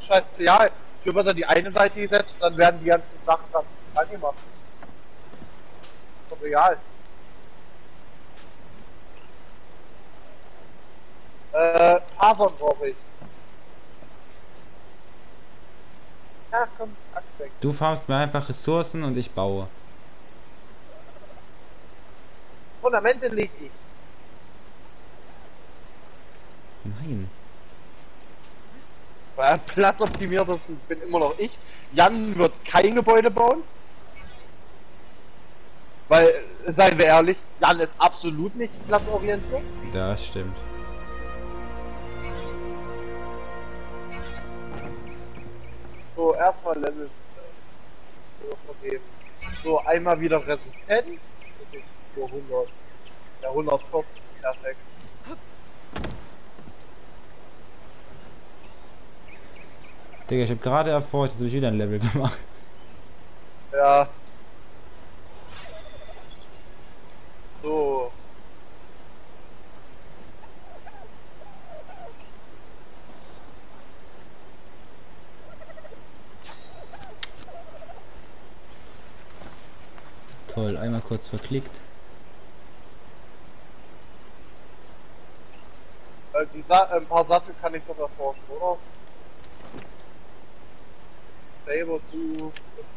doch scheißegal. Hier wird dann die eine Seite gesetzt und dann werden die ganzen Sachen dann dran gemacht. Ist doch egal. Fasern brauche ich. Ja, komm, Axt weg. Du farmst mir einfach Ressourcen und ich baue. Fundamente lege ich. Nein. Weil platzoptimiert ist, bin immer noch ich. Jan wird kein Gebäude bauen. Weil, seien wir ehrlich, Jan ist absolut nicht platzorientiert. Das stimmt. So, erstmal Level vergeben. So, einmal wieder Resistenz. Das ist nur 100. Ja, 114. Perfekt. Digga, ich habe gerade erfolgt, jetzt habe ich wieder ein Level gemacht. Ja. So. Toll, einmal kurz verklickt. Ein paar Sattel kann ich doch erforschen, oder? Saber Tooth.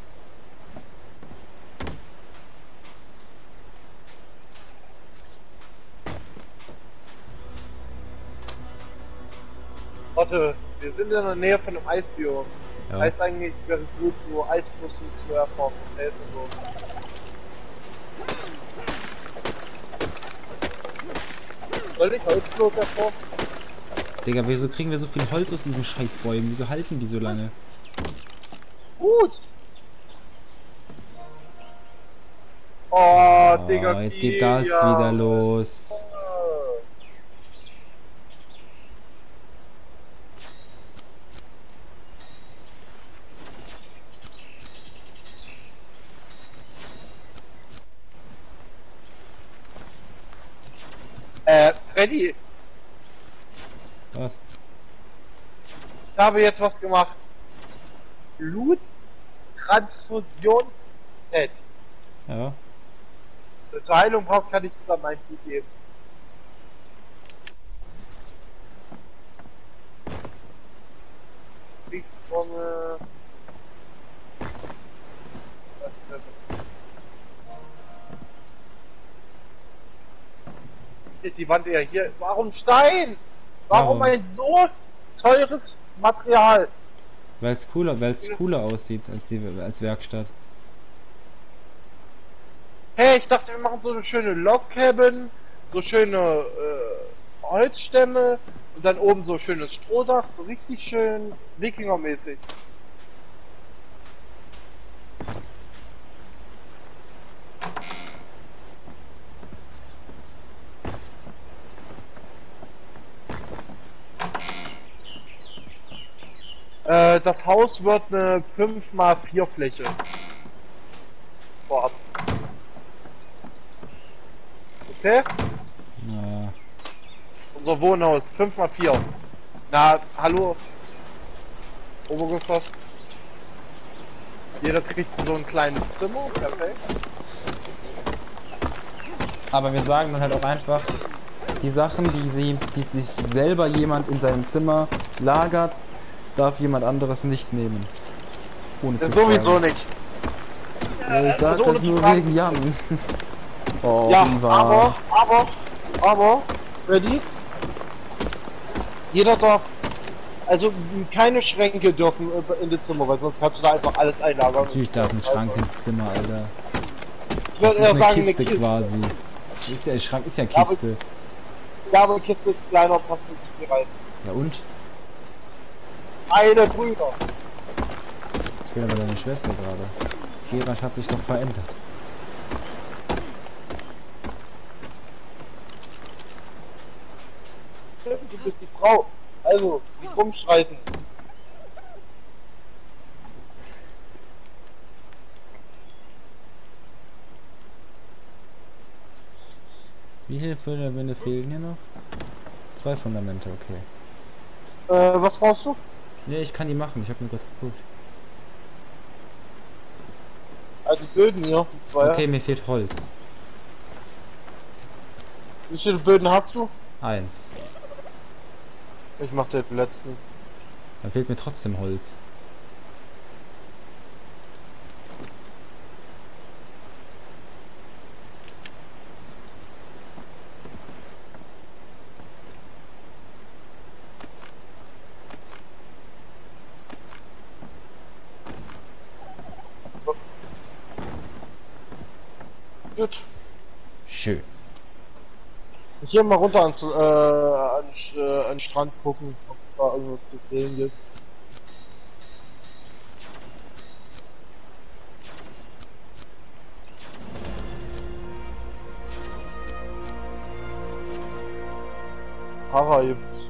Warte, wir sind in der Nähe von einem Eisbiom. Ja. Heißt eigentlich, es wäre gut, so Eisflüsse zu erforschen. Felsen so. Soll ich Holzfloß erforschen? Digga, wieso kriegen wir so viel Holz aus diesen Scheißbäumen? Wieso halten die so lange? Gut! Oh, Oh, Digga, jetzt geht das wieder los. Freddy, Was? ich habe jetzt was gemacht. Blut-Transfusions-Set. Ja. Wenn du zur Heilung brauchst, kann ich dir dann mein Blut geben. Kriegstrommel. Die Wand eher hier. Warum Stein? Warum Warum? ein so teures Material? Weil es cooler aussieht als Werkstatt. Hey, ich dachte, wir machen so eine schöne Log-Cabin, so schöne Holzstämme und dann oben so schönes Strohdach, so richtig schön Wikinger-mäßig. Das Haus wird eine 5x4 Fläche vorhaben. Okay? Na, Unser Wohnhaus, 5x4. Na, hallo? Obergeschoss. Jeder kriegt so ein kleines Zimmer, perfekt. aber wir sagen dann halt auch einfach, die Sachen, die sich selber jemand in seinem Zimmer lagert, darf jemand anderes nicht nehmen. Ohne zu Sowieso fragen. nicht. Ich sag also ohne das zu nur fragen. wegen Jan. Oh, Ja, Viva. aber, Freddy, jeder darf, also keine Schränke dürfen in das Zimmer, weil sonst kannst du da einfach alles einlagern. Natürlich darf ein Schrank ins Zimmer, Alter. Ich Das würde ist eher sagen, eine eine Kiste Kiste. quasi. Das ist ja, Schrank ist ja Ja, aber- Kiste. Ja, aber eine Kiste ist kleiner, passt nicht so viel rein. Ja und? Eine Brüder. Ich bin aber deine Schwester gerade. Gerard hat sich doch verändert. Du bist die Frau. Also, nicht rumschreiten. Wie viele Fundamente fehlen hier noch? 2 Fundamente, okay. Was brauchst du? Ne, ich kann die machen, ich habe nur gerade geguckt. Also die Böden hier, die zwei. Okay, mir fehlt Holz. Wie viele Böden hast du? 1. Ich mach den letzten. Dann fehlt mir trotzdem Holz. Gut. Schön. Ich gehe mal runter an den Strand gucken, ob es da irgendwas zu sehen gibt. Para gibt's.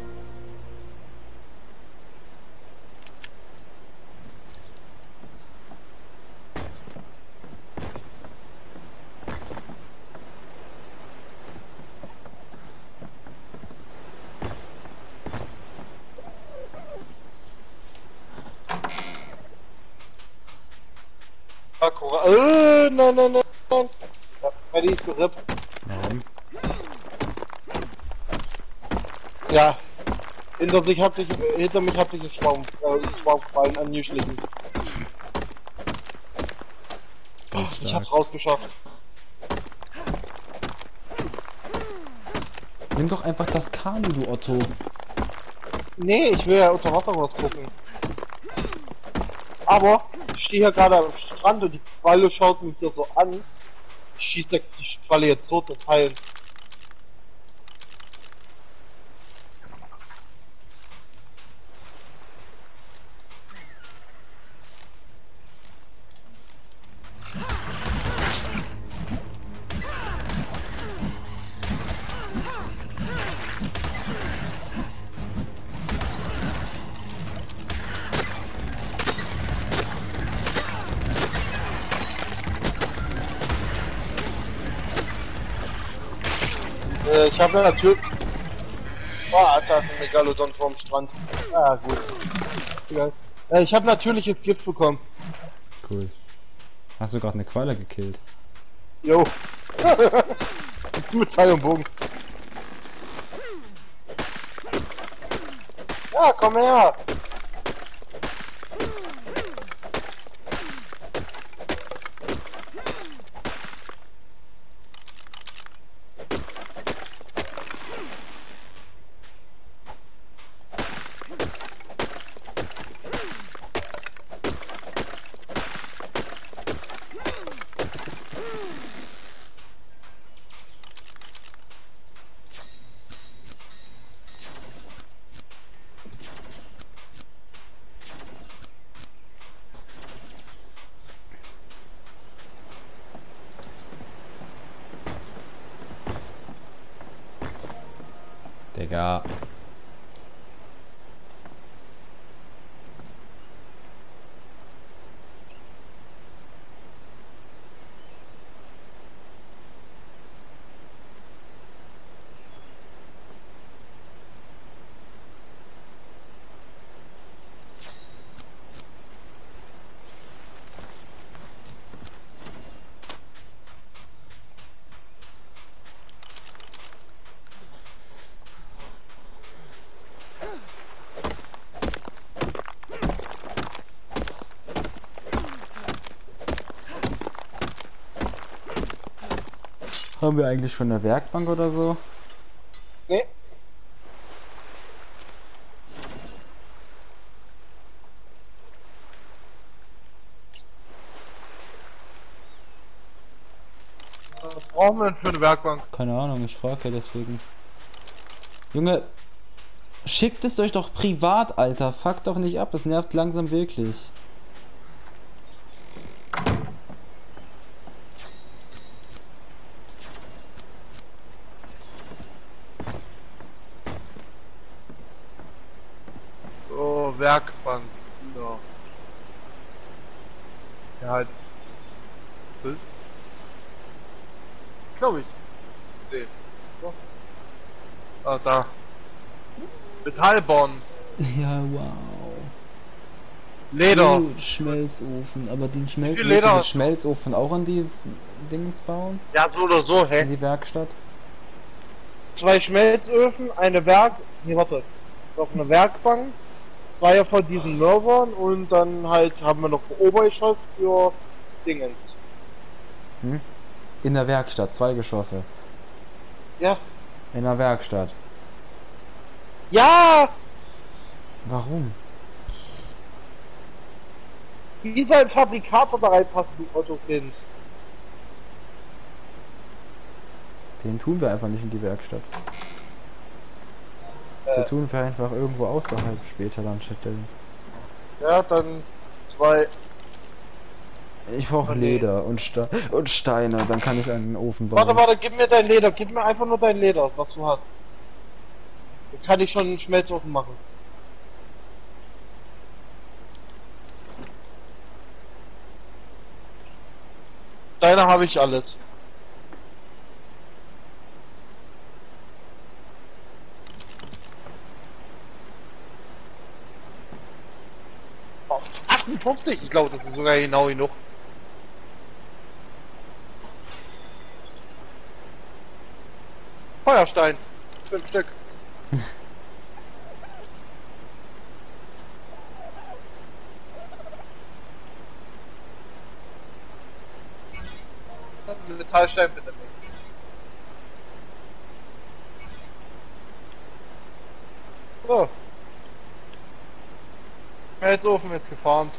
Nein, nein, nein, nein. Ja, Freddy ist gerippt. Warum? Ja. Hinter mich hat sich ein Schwamm gefallen, angeschlichen. Ich hab's rausgeschafft. Nimm doch einfach das Kanu, du Otto. Nee, ich will ja unter Wasser was gucken. Aber ich stehe hier gerade am Strand und die Qualle schaut mich hier so an. Ich schieße die Qualle jetzt tot mit Pfeilen. Ich habe natürlich... Oh, da ist ein Megalodon vorm Strand. Ah, gut. Egal. Ich habe natürliches Gift bekommen. Cool. Hast du gerade eine Qualle gekillt? Jo. Mit Pfeil und Bogen. Ja, komm her. Digga. Haben wir eigentlich schon eine Werkbank oder so? Nee. Was brauchen wir denn für eine Werkbank? Keine Ahnung, ich frage ja deswegen. Junge, schickt es euch doch privat, Alter. Fuck doch nicht ab, das nervt langsam wirklich. Oh, Werkbank. Ja. Ja, halt. Bild? Glaube ich. Nee. So. Ah, da. Metallbahn. Ja, wow. Leder. Schmelzofen, aber den viel Willst du Leder den hast du? Schmelzofen auch an die Dings bauen? Ja, so oder so, In hä? die Werkstatt? 2 Schmelzöfen, eine nee, warte. Noch eine Werkbank, 2 von diesen Mörsern und dann halt haben wir noch ein Obergeschoss für Dingens. Hm? In der Werkstatt, 2 Geschosse. Ja. In der Werkstatt. Ja! Warum? Wie soll ein Fabrikator da reinpassen, du Otto-Kind? Den tun wir einfach nicht in die Werkstatt. Den tun wir einfach irgendwo außerhalb später dann stellen. Ja, dann 2. Ich brauche Okay. Leder und Steine, dann kann ich einen Ofen bauen. Warte, gib mir dein Leder, gib mir einfach nur dein Leder, was du hast. Dann kann ich schon einen Schmelzofen machen. Deiner habe ich alles. Auf 58, ich glaube, das ist sogar genau genug. Feuerstein, 5 Stück. Das ist ein Metallstein bitte nicht. So. Schmelzofen ist geformt.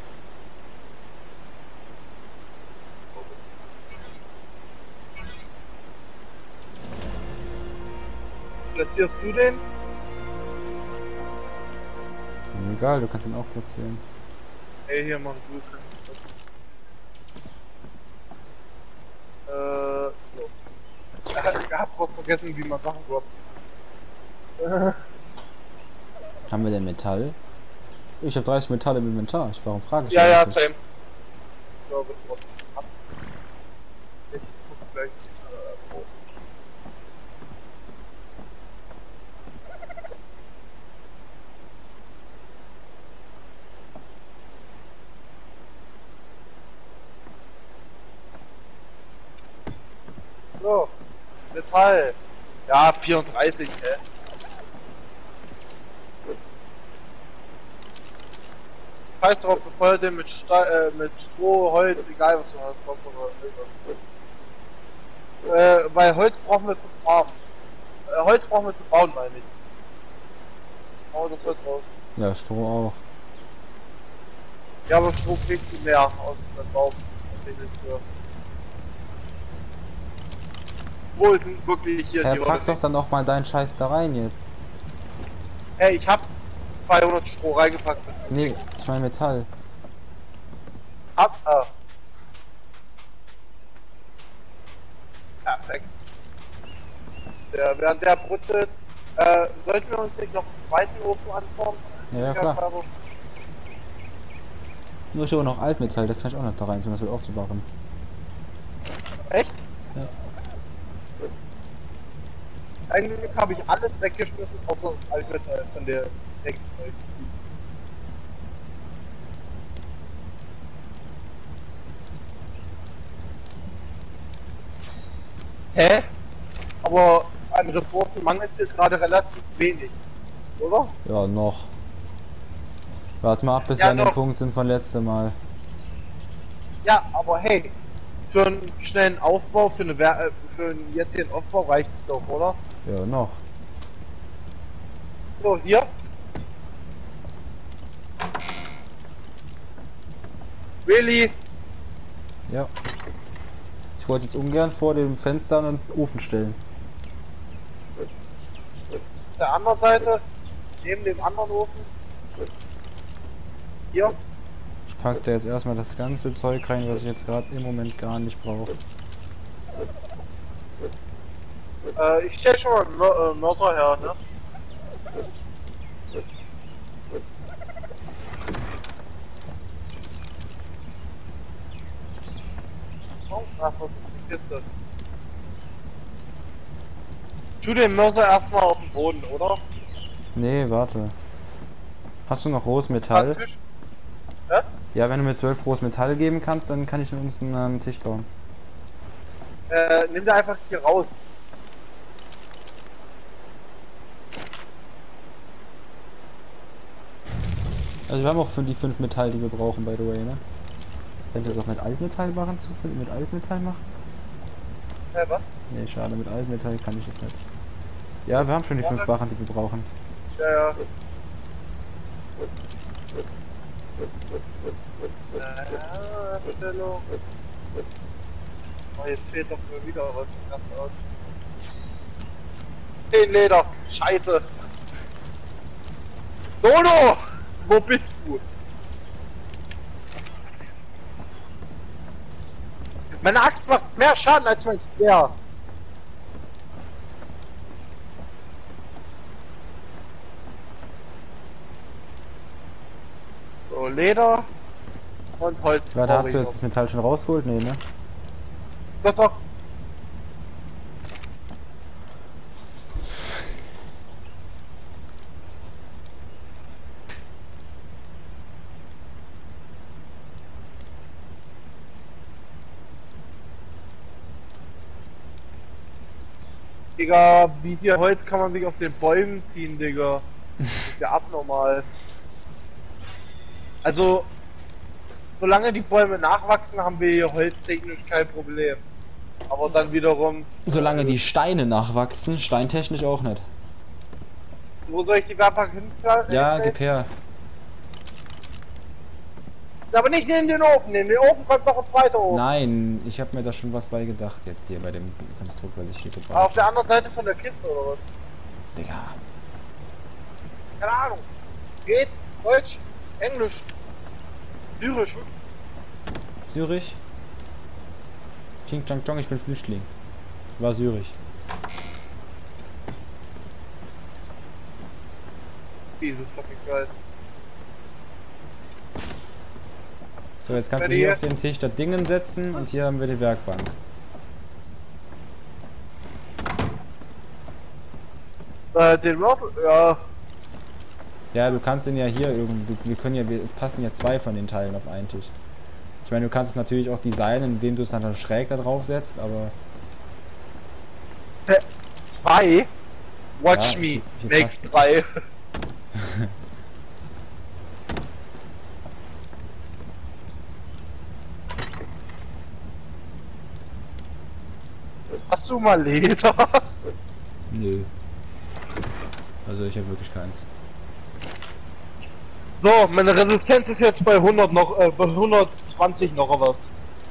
Platzierst du den? Egal, du kannst ihn auch platzieren. Ey, hier, Mann, du kannst so. Ich hab kurz vergessen, wie man Sachen droppt. Haben wir denn Metall? Ich habe 30 Metall im Inventar. Warum frage ich Ja, ja, eigentlich? same. Ich glaube, ich guck gleich vor. So, Metall. Ja, 34, Scheiß drauf, befeuert den mit Stroh, Holz, egal was du hast, Hauptsache irgendwas. Weil Holz brauchen wir zum Farben. Holz brauchen wir zu bauen, meine ich. Oh, das Holz raus. Ja, Stroh auch. Ja, aber Stroh kriegst du mehr aus dem Baum. Wo ist denn wirklich hier die Pack doch dann auch mal deinen Scheiß da rein jetzt. Hey, ich hab 200 Stroh reingepackt. Nee, ich meine Metall. Perfekt. Während der brutzelt, sollten wir uns nicht noch einen zweiten Ofen anformen? Ja, klar. Nur ich habe noch Altmetall, das kann ich auch noch da rein, um das wird aufzubauen. Echt? Ja. Eigentlich habe ich alles weggeschmissen, außer das Altmetall von der Deck. Hä? Aber an Ressourcen mangelt es hier gerade relativ wenig, oder? Ja, noch. Warte mal ab, bis Ja, wir an dem noch. Punkt sind von letztem Mal. Ja, aber hey, für einen schnellen Aufbau, für einen jetzigen Aufbau reicht's doch, oder? Ja, noch. So, hier. Really? Ja. Ich wollte jetzt ungern vor dem Fenster einen Ofen stellen. Auf der anderen Seite, neben dem anderen Ofen. Hier. Ich packe da jetzt erstmal das ganze Zeug rein, was ich jetzt gerade im Moment gar nicht brauche. Ich stell schon mal einen Mörser her, ne? Oh, achso, das ist eine Kiste. Tu den Mörser erstmal auf den Boden, oder? Nee, warte. Hast du noch rohes Metall? Tisch. Hä? Ja, wenn du mir 12 groß Metall geben kannst, dann kann ich uns einen Tisch bauen. Nimm da einfach hier raus. Also wir haben auch für die 5 Metall, die wir brauchen, by the way, ne? Könnt ihr das auch mit Altmetall machen, zufällig mit Altmetall machen? Was? Nee, schade, mit Altmetall kann ich das nicht. Ja, wir haben schon die 5 Barren, die wir brauchen. Ja, ja. Stellung. Oh, jetzt fehlt doch mir wieder was krass aus. 10 Leder. Scheiße. Dodo! Wo bist du? Meine Axt macht mehr Schaden als mein Speer. So, Leder und Holz. Ja, da hast du jetzt das Metall schon rausgeholt? Nee, ne? Doch, doch. Digga, wie viel Holz kann man sich aus den Bäumen ziehen, Digga? Das ist ja abnormal. Also, solange die Bäume nachwachsen, haben wir hier holztechnisch kein Problem. Aber dann wiederum... Solange die Steine nachwachsen, steintechnisch auch nicht. Wo soll ich die Werkbank hinstellen? Ja, gib her. Aber nicht in den Ofen. In den Ofen kommt noch ein zweiter Ofen. Nein, ich habe mir da schon was bei gedacht jetzt hier bei dem Konstrukt, was ich hier gebaut Aber habe. auf der anderen Seite von der Kiste oder was? Digga. Keine Ahnung. Geht? Deutsch? Englisch? Syrisch? Zürich? King Chang Chong, ich bin Flüchtling. War Zürich. Jesus fucking Christ. So, jetzt kannst du hier auf den Tisch das Dingen setzen und hier haben wir die Werkbank. Den Würfel? Ja. Ja, du kannst den ja hier irgendwie, wir können ja, es passen ja 2 von den Teilen auf einen Tisch. Ich meine, du kannst es natürlich auch designen, indem du es dann schräg da drauf setzt, aber... 2? Watch Ja, me. hier Makes passt- 3. Hast du mal Leder? Nö. Also ich habe wirklich keins. So, meine Resistenz ist jetzt bei 100 noch, bei 120 noch was.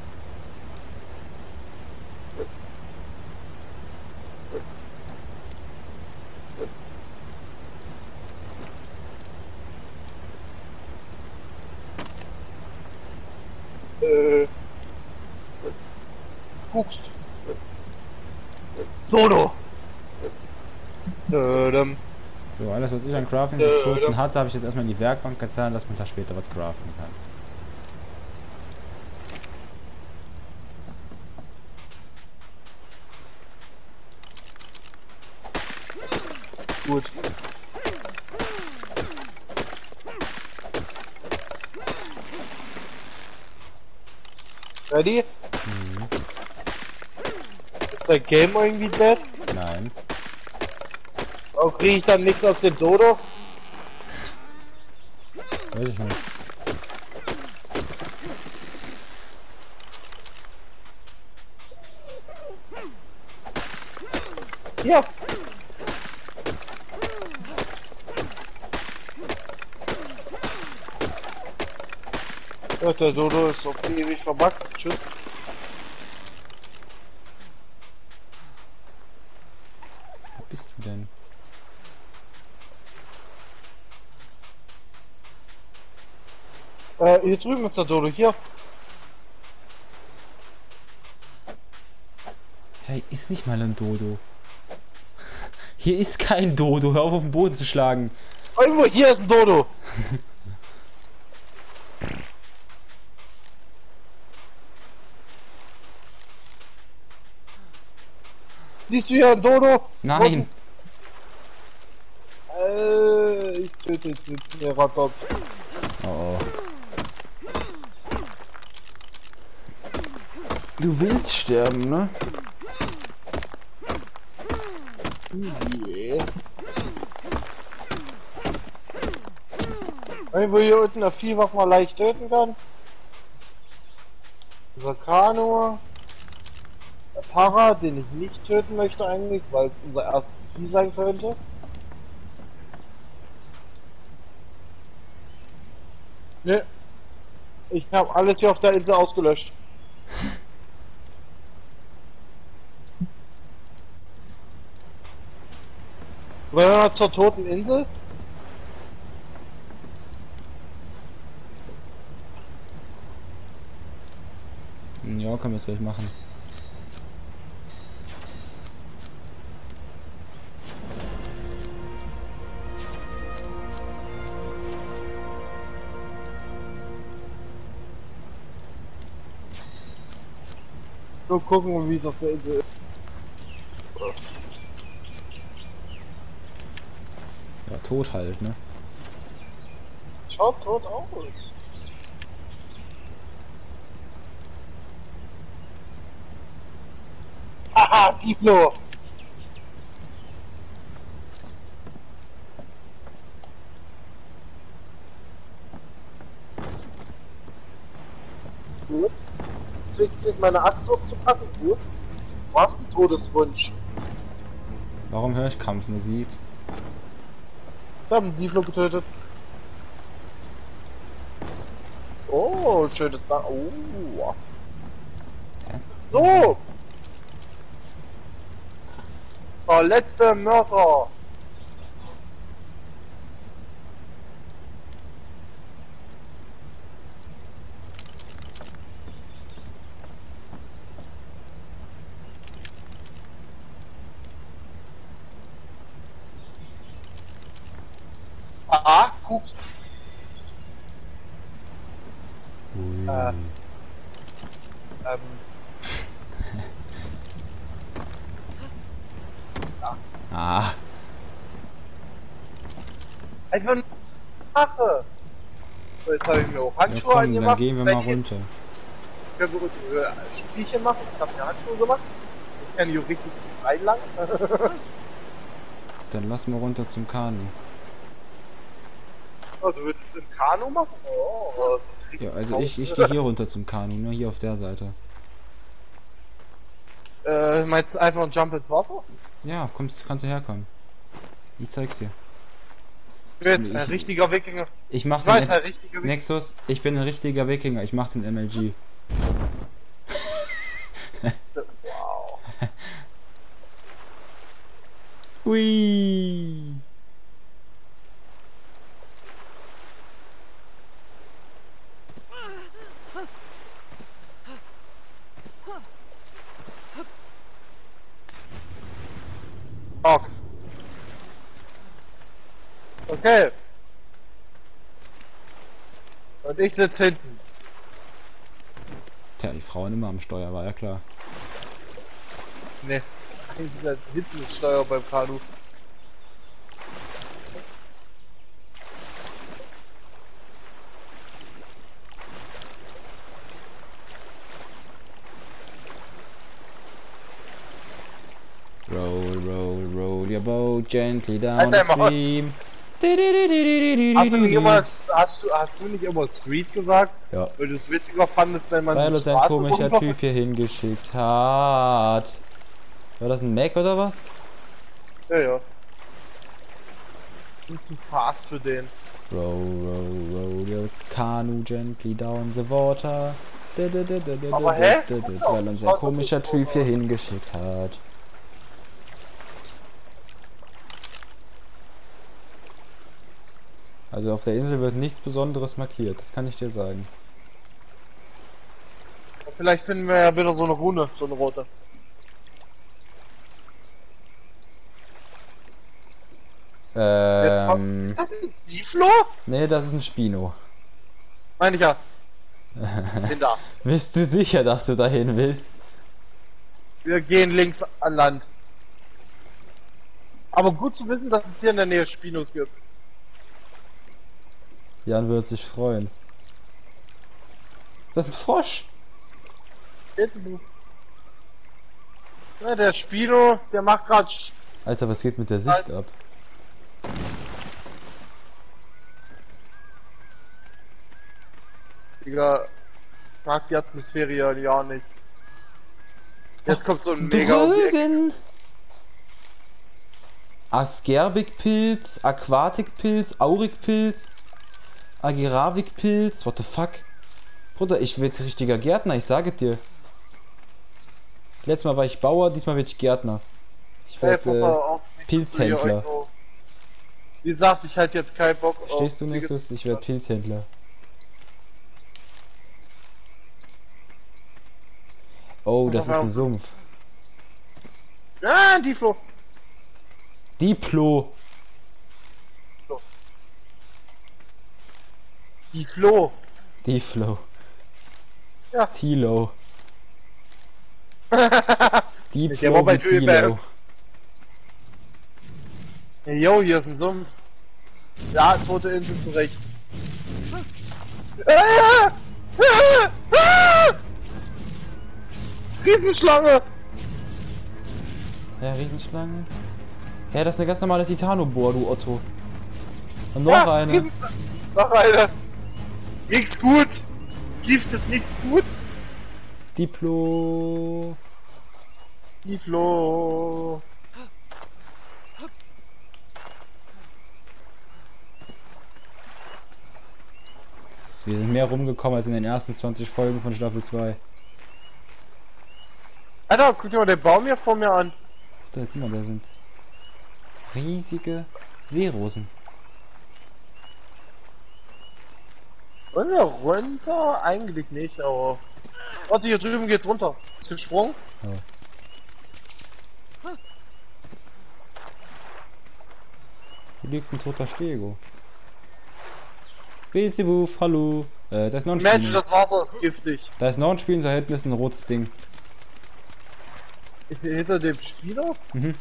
Guckst. Dodo. So, alles was ich an Crafting-Ressourcen hatte, habe ich jetzt erstmal in die Werkbank getan, dass man da später was craften kann. Gut. Ready? Mhm. Ist der Game irgendwie dead? Nein. Oh, kriege ich dann nichts aus dem Dodo? Weiß ich nicht. Ja. Ja, der Dodo ist auf ewig verbuggt. Tschüss. Wo bist du denn? Hier drüben ist der Dodo, hier. Hey, ist nicht mal ein Dodo. Hier ist kein Dodo, hör auf den Boden zu schlagen. Irgendwo hier ist ein Dodo. Siehst du hier ein Dodo? Nein. Ich töte jetzt mit Ceratops. Oh oh. Du willst sterben, ne? Yeah. Irgendwo hier unten ein Vieh, was man leicht töten kann. Dieser Kanu. Der Para, den ich nicht töten möchte eigentlich, weil es unser erstes Vieh sein könnte. Ne. Ich habe alles hier auf der Insel ausgelöscht. Wollen wir mal zur toten Insel? Ja, können wir es gleich machen. So gucken, wie es auf der Insel ist. Ja, tot halt, ne? Schaut tot aus. Haha, Tiflo! Gut. Zwingst sich meine Axt auszupacken. Gut. Du hast einen Todeswunsch. Warum höre ich Kampfmusik? Ich habe einen Tiflo getötet. Oh, schönes Dach. Oh. Hä? So! Der letzte Mörder! Ah, guckst. Ui. Ähm. Ah, Einfach nur mache. So, jetzt habe ich mir auch ja, Handschuhe komm, dann angemacht. gehen wir Jetzt mal hier runter. können wir unsere Spielchen machen. Ich habe mir Handschuhe gemacht. Jetzt kann ich auch richtig zum Freien lang. Dann lass mal runter zum Kanu. Oh, du willst es im Kanu machen? Oh, das ist richtig Ja, also traurig. ich gehe hier runter zum Kanu, nur hier auf der Seite. Meinst du einfach ein Jump ins Wasser? Ja, kannst du herkommen. Ich zeig's dir. Du bist ein richtiger Wikinger. Ich mach Ich weiß, den ein richtiger Wikinger. Nexus, ich bin ein richtiger Wikinger, ich mach den MLG. Wow. Ui. Okay. Okay. Und ich sitze hinten. Tja, die Frauen immer am Steuer, war ja klar. Ne. Eigentlich ist hinten das Steuer beim Kanu. Roll, roll, roll your boat gently down Halt the dein Maul. stream. Hast du nicht immer Street gesagt? Ja. Weil du es witziger fandest, wenn man Weil die uns ein Straße komischer runter... Typ hier hingeschickt hat. War das ein Mac oder was? Ja, ja. Bin zu fast für den. Roll, roll, roll your canoe gently down the water. Aber hä? Weil uns ein komischer Typ hier hingeschickt hat. Also auf der Insel wird nichts Besonderes markiert, das kann ich dir sagen. Vielleicht finden wir ja wieder so eine Rune, so eine rote. Ist das ein Tiflo? Nee, das ist ein Spino. Meine ich ja. Bin da. Bist du sicher, dass du dahin willst? Wir gehen links an Land. Aber gut zu wissen, dass es hier in der Nähe Spinos gibt. Jan wird sich freuen. Das ist ein Frosch. Jetzt Ja, der Spino, der macht grad. Alter, was geht mit der Sicht ab? Digga, ich mag die Atmosphäre ja nicht. Jetzt kommt so ein mega Drügen! Asgerbikpilz, Aquatikpilz, Aurikpilz, Agiravikpilz, what the fuck? Bruder, ich werd richtiger Gärtner, ich sage dir. Letztes Mal war ich Bauer, diesmal werd ich Gärtner. Ich pass werde auf, Pilzhändler. so, wie gesagt, ich halt jetzt keinen Bock auf. Stehst du nicht so? Ich werde Pilzhändler. Oh, das ist ein Sumpf. Ah, Diplo. Diplo. Diplo. Diplo. Ja. Tilo. Der war bei Tilo. Jo, hier ist ein Sumpf. Ja, tote Insel zurecht. Riesenschlange! Ja, Riesenschlange. Ja, das ist eine ganz normale Titanobohr, du Otto. Und noch eine. Noch eine. Nix gut. Gift ist nichts gut. Diplo. Diplo. Wir sind mehr rumgekommen als in den ersten 20 Folgen von Staffel 2. Alter, guck dir mal den Baum hier vor mir an. Da, guck mal, da sind riesige Seerosen. Wollen wir runter? Eigentlich nicht, aber... Warte, hier drüben geht's runter. Ist gesprungen? Ja. Hier liegt ein toter Stego. Beelzebub, hallo. Da ist noch ein Mensch, Spiel. das Wasser ist giftig. Da ist noch ein Spiel und da hinten ist ein rotes Ding. Hinter dem Spieler? Mhm.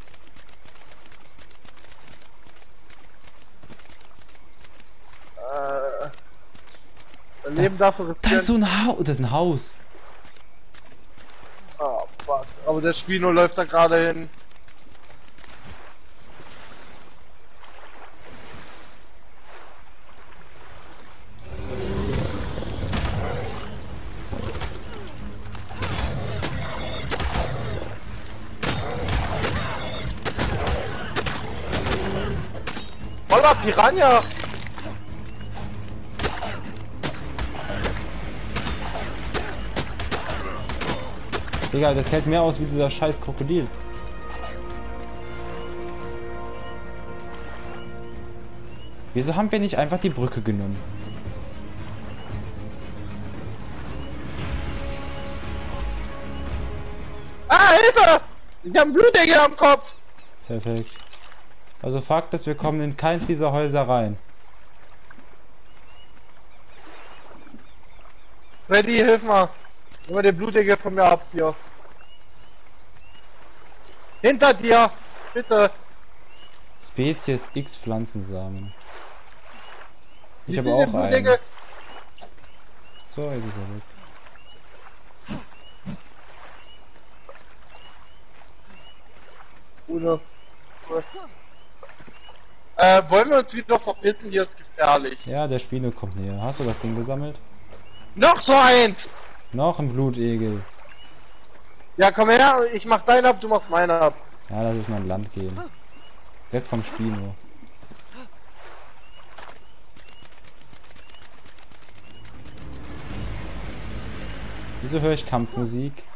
Leben dafür Da riskieren. ist so ein Haus. Das ist ein Haus. Ah, fuck. Aber der Spino läuft da gerade hin. Voller Piranha! Egal, das hält mehr aus wie dieser scheiß Krokodil. Wieso haben wir nicht einfach die Brücke genommen? Ah, Hilfe! Ich hab einen Blutdeckel am Kopf! Perfekt. Also Fakt ist, wir kommen in keins dieser Häuser rein. Freddy, hilf mal! Nimm mal den Blutdeckel von mir ab, hier. Hinter dir! Bitte! Spezies X Pflanzensamen. Ich Siehst habe du den auch einen. Blutdeckel? So, jetzt ist er weg. Oder? Wollen wir uns wieder verpissen? Hier ist gefährlich. Ja, der Spino kommt näher. Hast du das Ding gesammelt? Noch so eins! Noch ein Blutegel. Ja, komm her, ich mach deinen ab, du machst meinen ab. Ja, lass ich mal ein Land gehen. Weg vom Spino. Wieso höre ich Kampfmusik?